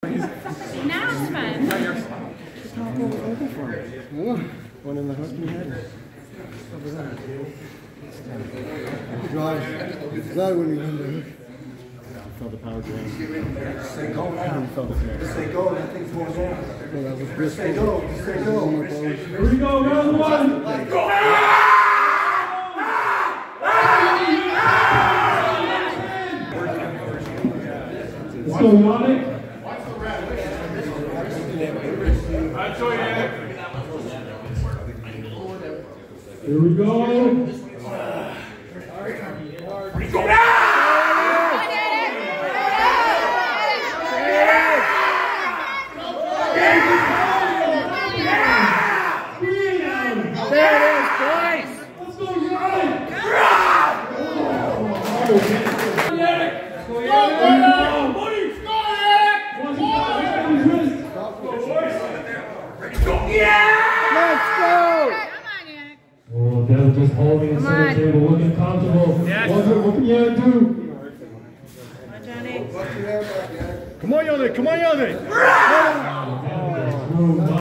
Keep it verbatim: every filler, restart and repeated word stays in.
Now it's fun. One in the hook you had? Over there. Drive. That when you win the hook. You felt the power drain. Say go now. You felt it there. Say go, that thing's going down. Well, that was Bristol. Say go, say go. Here we go, round one. Go! Let's go, Yannick. That's all, Yannick. Here we go. Go now! There it is, boys! Let's go, Yannick! Go, Let's go! Oh, Devin just holding the center table, looking comfortable. Yes. What, what can you do? Come on, Yannick! Come on, Yannick!